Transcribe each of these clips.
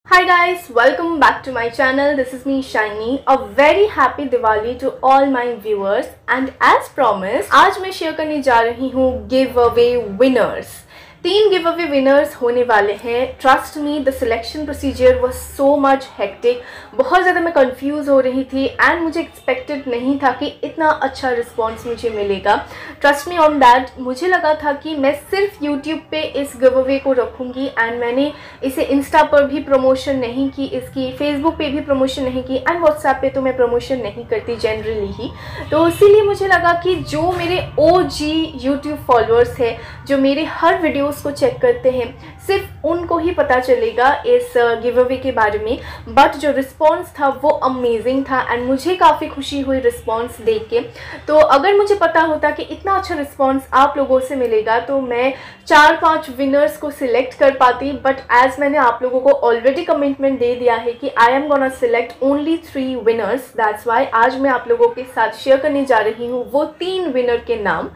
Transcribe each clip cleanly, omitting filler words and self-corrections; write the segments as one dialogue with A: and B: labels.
A: Hi guys, welcome back to my channel. This is me Shiny. A very happy Diwali to all my viewers and as promised आज मैं share करने जा रही हूँ giveaway winners. 3 giveaway winners होने वाले हैं। Trust me the selection procedure was so much hectic. बहुत ज़्यादा मैं कंफ्यूज हो रही थी एंड मुझे एक्सपेक्टेड नहीं था कि इतना अच्छा रिस्पॉन्स मुझे मिलेगा। Trust me on that. मुझे लगा था कि मैं सिर्फ यूट्यूब पे इस गिव अवे को रखूँगी एंड मैंने इसे इंस्टा पर भी प्रमोशन नहीं की, इसकी फेसबुक पे भी प्रमोशन नहीं की एंड व्हाट्सएप पे तो मैं प्रमोशन नहीं करती जनरली ही। तो इसीलिए मुझे लगा कि जो मेरे OG यूट्यूब फॉलोअर्स है, जो मेरे हर वीडियोस को चेक करते हैं, सिर्फ उनको ही पता चलेगा इस गिव अवे के बारे में। बट जो रिस्पॉन्स था वो अमेजिंग था एंड मुझे काफ़ी खुशी हुई रिस्पॉन्स देख के। तो अगर मुझे पता होता कि इतना अच्छा रिस्पॉन्स आप लोगों से मिलेगा तो मैं 4-5 विनर्स को सिलेक्ट कर पाती। बट एज मैंने आप लोगों को ऑलरेडी कमिटमेंट दे दिया है कि I am gonna select only 3 winners, that's why आज मैं आप लोगों के साथ शेयर करने जा रही हूँ वो 3 विनर के नाम।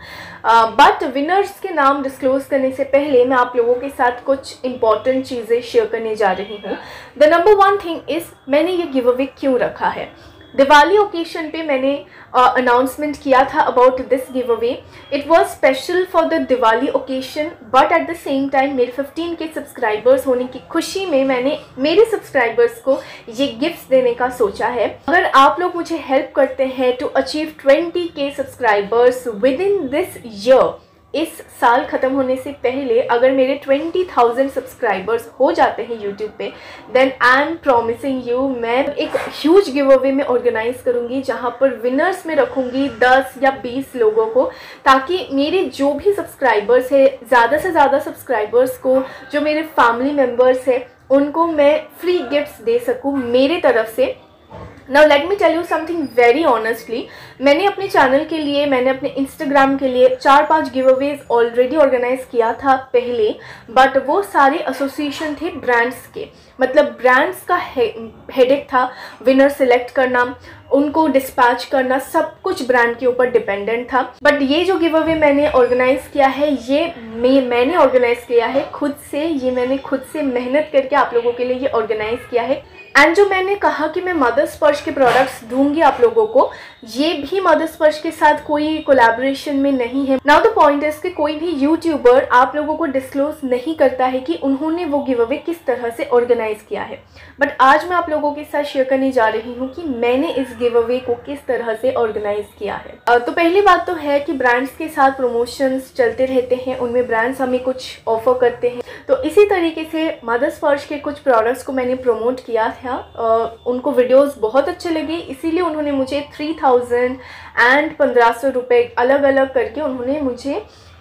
A: बट विनर्स के नाम डिस्क्लोज करने से पहले मैं आप लोगों के साथ कुछ इंपॉर्टेंट चीज़ें शेयर करने जा रही हूँ। द नंबर 1 थिंग इज़ मैंने ये गिव अवे क्यों रखा है। दिवाली ओकेशन पे मैंने अनाउंसमेंट किया था about this give away. It was special for the Diwali occasion but at the same time मेरे 15K सब्सक्राइबर्स होने की खुशी में मैंने मेरे सब्सक्राइबर्स को ये गिफ्ट्स देने का सोचा है। अगर आप लोग मुझे हेल्प करते हैं to achieve 20K subscribers within this year, इस साल ख़त्म होने से पहले अगर मेरे 20,000 सब्सक्राइबर्स हो जाते हैं यूट्यूब पे, then I am promising you मैं एक ह्यूज गिव अवे में ऑर्गेनाइज करूँगी जहाँ पर विनर्स में रखूँगी 10 या 20 लोगों को, ताकि मेरे जो भी सब्सक्राइबर्स है, ज़्यादा से ज़्यादा सब्सक्राइबर्स को, जो मेरे फैमिली मेम्बर्स है, उनको मैं फ्री गिफ्ट्स दे सकूँ मेरे तरफ से। Now let me tell you something very honestly, मैंने अपने चैनल के लिए, मैंने अपने इंस्टाग्राम के लिए 4-5 गिव अवेज ऑलरेडी ऑर्गेनाइज किया था पहले, बट वो सारे एसोसिएशन थे ब्रांड्स के। मतलब ब्रांड्स का हेडेक था विनर सिलेक्ट करना, उनको डिस्पैच करना, सब कुछ ब्रांड के ऊपर डिपेंडेंट था। बट ये जो गिव अवे मैंने ऑर्गेनाइज किया है, ये मैंने ऑर्गेनाइज किया है खुद से, ये मैंने खुद से मेहनत करके आप लोगों के लिए ये ऑर्गेनाइज किया है। एंड जो मैंने कहा कि मैं मदर स्पर्श के प्रोडक्ट्स दूंगी आप लोगों को, ये भी मदर स्पर्श के साथ कोई कोलैबोरेशन में नहीं है। नाउ द पॉइंट इज कि कोई भी यूट्यूबर आप लोगों को डिस्क्लोज नहीं करता है कि उन्होंने वो गिव अवे किस तरह से ऑर्गेनाइज किया है। बट आज मैं आप लोगों के साथ शेयर करने जा रही हूँ कि मैंने इस गिव अवे को किस तरह से ऑर्गेनाइज किया है। तो पहली बात तो है कि ब्रांड्स के साथ प्रमोशंस चलते रहते हैं, उनमें ब्रांड्स हमें कुछ ऑफर करते हैं। तो इसी तरीके से मदर स्पर्श के कुछ प्रोडक्ट्स को मैंने प्रमोट किया था। उनको वीडियोस बहुत अच्छे लगे, इसीलिए उन्होंने मुझे 3000 एंड 1500 रुपये अलग अलग करके उन्होंने मुझे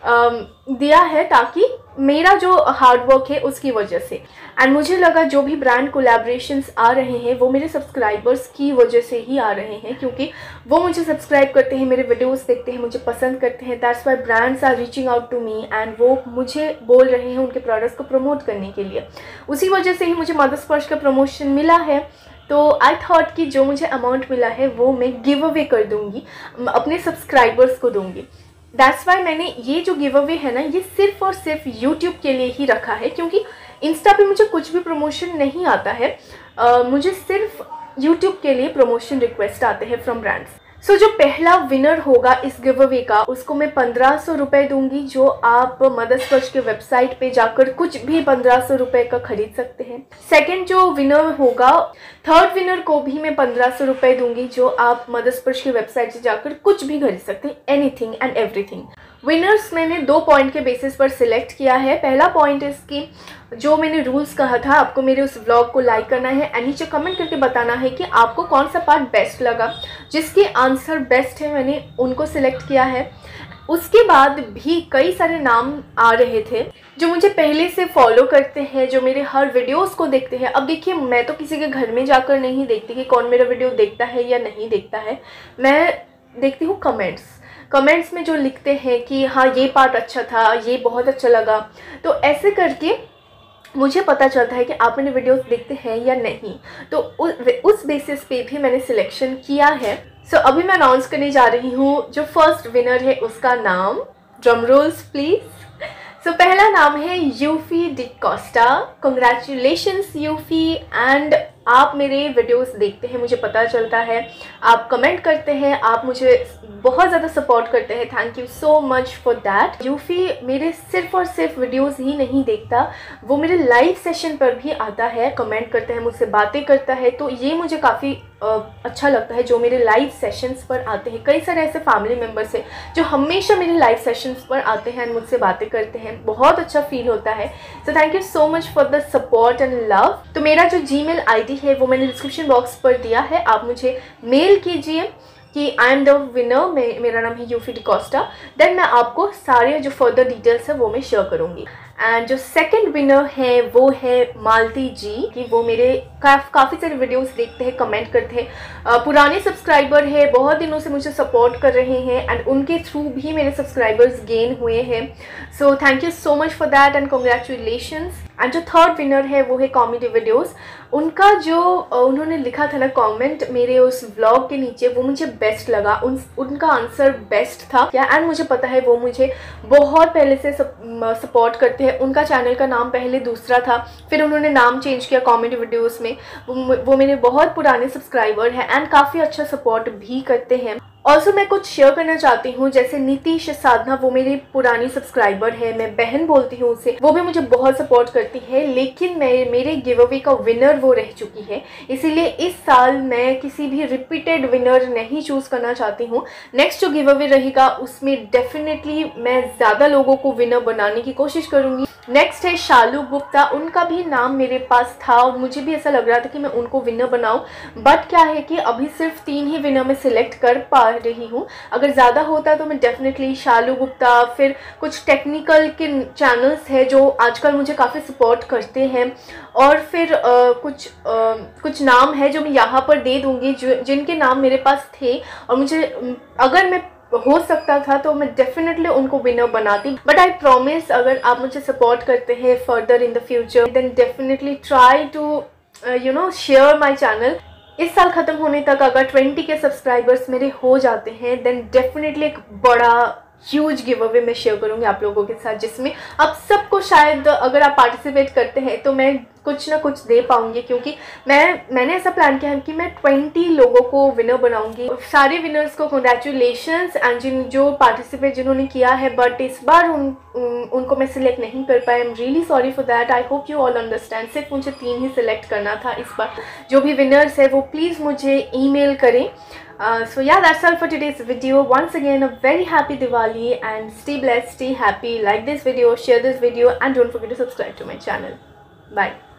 A: दिया है, ताकि मेरा जो हार्डवर्क है उसकी वजह से। एंड मुझे लगा जो भी ब्रांड कोलैबोरेशंस आ रहे हैं वो मेरे सब्सक्राइबर्स की वजह से ही आ रहे हैं, क्योंकि वो मुझे सब्सक्राइब करते हैं, मेरे वीडियोस देखते हैं, मुझे पसंद करते हैं। That's why brands are reaching out to me and वो मुझे बोल रहे हैं उनके प्रोडक्ट्स को प्रमोट करने के लिए। उसी वजह से ही मुझे मदर स्पर्श का प्रमोशन मिला है। तो आई थॉट कि जो मुझे अमाउंट मिला है वो मैं गिव अवे कर दूँगी, अपने सब्सक्राइबर्स को दूँगी। दैट्स वाई मैंने ये जो गिव अवे है ना, ये सिर्फ और सिर्फ यूट्यूब के लिए ही रखा है, क्योंकि इंस्टा पे मुझे कुछ भी प्रमोशन नहीं आता है। मुझे सिर्फ यूट्यूब के लिए प्रमोशन रिक्वेस्ट आते हैं फ्रॉम ब्रांड्स। सो जो पहला विनर होगा इस गिव अवे का, उसको मैं 1500 रुपये दूंगी, जो आप मदर स्पर्श के वेबसाइट पे जाकर कुछ भी 1500 रुपये का खरीद सकते हैं। सेकंड जो विनर होगा, थर्ड विनर को भी मैं 1500 रुपये दूंगी, जो आप मदर स्पर्श की वेबसाइट से जाकर कुछ भी खरीद सकते हैं, एनीथिंग एंड एवरीथिंग। विनर्स मैंने 2 पॉइंट के बेसिस पर सिलेक्ट किया है। पहला पॉइंट इसकी, जो मैंने रूल्स कहा था, आपको मेरे उस व्लॉग को लाइक करना है एंड नीचे कमेंट करके बताना है कि आपको कौन सा पार्ट बेस्ट लगा। जिसके आंसर बेस्ट है मैंने उनको सिलेक्ट किया है। उसके बाद भी कई सारे नाम आ रहे थे जो मुझे पहले से फॉलो करते हैं, जो मेरे हर वीडियोस को देखते हैं। अब देखिए, मैं तो किसी के घर में जाकर नहीं देखती कि कौन मेरा वीडियो देखता है या नहीं देखता है, मैं देखती हूँ कमेंट्स में जो लिखते हैं कि हाँ ये पार्ट अच्छा था, ये बहुत अच्छा लगा। तो ऐसे करके मुझे पता चलता है कि आप मेरे वीडियोस देखते हैं या नहीं। तो उस बेसिस पे भी मैंने सिलेक्शन किया है। सो अभी मैं अनाउंस करने जा रही हूँ जो फर्स्ट विनर है उसका नाम। Drum rolls please. पहला नाम है यूफी डिकोस्टा। कंग्रेचुलेशंस यूफी। एंड आप मेरे वीडियोस देखते हैं, मुझे पता चलता है, आप कमेंट करते हैं, आप मुझे बहुत ज़्यादा सपोर्ट करते हैं। Thank you so much for that. Yufi मेरे सिर्फ और सिर्फ वीडियोस ही नहीं देखता, वो मेरे लाइव सेशन पर भी आता है, कमेंट करता है, मुझसे बातें करता है। तो ये मुझे काफ़ी अच्छा लगता है जो मेरे लाइव सेशंस पर आते हैं। कई सारे ऐसे फैमिली मेम्बर्स हैं जो हमेशा मेरे लाइव सेशंस पर आते हैं और मुझसे बातें करते हैं। बहुत अच्छा फील होता है। So thank you so much for the support and love. तो मेरा जो जीमेल आईडी है वो मैंने डिस्क्रिप्शन बॉक्स पर दिया है, आप मुझे मेल कीजिए कि आई एम द विनर, मेरा नाम है यूफी डिकोस्टा। देन मैं आपको सारे जो फर्दर डिटेल्स है वो मैं शेयर करूँगी। एंड जो सेकंड विनर है वो है मालती जी, कि वो मेरे काफ़ी सारे वीडियोस देखते हैं, कमेंट करते हैं, पुराने सब्सक्राइबर है, बहुत दिनों से मुझे सपोर्ट कर रहे हैं एंड उनके थ्रू भी मेरे सब्सक्राइबर्स गेन हुए हैं। So thank you so much for that and congratulations. And जो थर्ड विनर है वो है कॉमेडी वीडियोस। उनका जो उन्होंने लिखा था ना कमेंट मेरे उस व्लॉग के नीचे, वो मुझे बेस्ट लगा, उनका आंसर बेस्ट था क्या। एंड मुझे पता है वो मुझे बहुत पहले से सपोर्ट करते हैं। उनका चैनल का नाम पहले दूसरा था, फिर उन्होंने नाम चेंज किया कॉमेडी वीडियोस में। वो मेरे बहुत पुराने सब्सक्राइबर हैं एंड काफ़ी अच्छा सपोर्ट भी करते हैं। ऑल्सो मैं कुछ शेयर करना चाहती हूँ, जैसे नीतीश साधना, वो मेरी पुरानी सब्सक्राइबर है, मैं बहन बोलती हूँ उसे, वो भी मुझे बहुत सपोर्ट करती है, लेकिन मेरे गिव अवे का विनर वो रह चुकी है। इसीलिए इस साल मैं किसी भी रिपीटेड विनर नहीं चूज़ करना चाहती हूँ। नेक्स्ट जो गिव अवे रहेगा उसमें डेफिनेटली मैं ज़्यादा लोगों को विनर बनाने की कोशिश करूँगी। नेक्स्ट है शालू गुप्ता, उनका भी नाम मेरे पास था और मुझे भी ऐसा लग रहा था कि मैं उनको विनर बनाऊं, बट क्या है कि अभी सिर्फ 3 ही विनर मैं सिलेक्ट कर पा रही हूं। अगर ज़्यादा होता तो मैं डेफिनेटली शालू गुप्ता, फिर कुछ टेक्निकल के चैनल्स है जो आजकल मुझे काफ़ी सपोर्ट करते हैं, और फिर कुछ नाम है जो मैं यहाँ पर दे दूँगी जिनके नाम मेरे पास थे, और मुझे अगर मैं हो सकता था तो मैं डेफिनेटली उनको विनर बनाती। बट आई प्रॉमिस, अगर आप मुझे सपोर्ट करते हैं further in the future, then definitely try to share my channel. इस साल ख़त्म होने तक अगर 20 के सब्सक्राइबर्स मेरे हो जाते हैं, देन डेफिनेटली एक बड़ा ह्यूज गिव अवे मैं शेयर करूँगी आप लोगों के साथ, जिसमें आप सबको शायद अगर आप पार्टिसिपेट करते हैं तो मैं कुछ ना कुछ दे पाऊंगी, क्योंकि मैंने ऐसा प्लान किया है कि मैं 20 लोगों को विनर बनाऊंगी। सारे विनर्स को कॉन्ग्रेचुलेशंस। एंड जो पार्टिसिपेट जिन्होंने किया है बट इस बार उनको मैं सिलेक्ट नहीं कर पाई, I am really sorry for that. I hope you all understand. सिर्फ मुझे 3 ही सिलेक्ट करना था इस बार। जो भी विनर्स है वो प्लीज़ मुझे ईमेल करें। So yeah, that's all for today's video. Once again, a very happy Diwali and stay blessed, stay happy. Like this video, share this video, and don't forget to subscribe to my channel. Bye.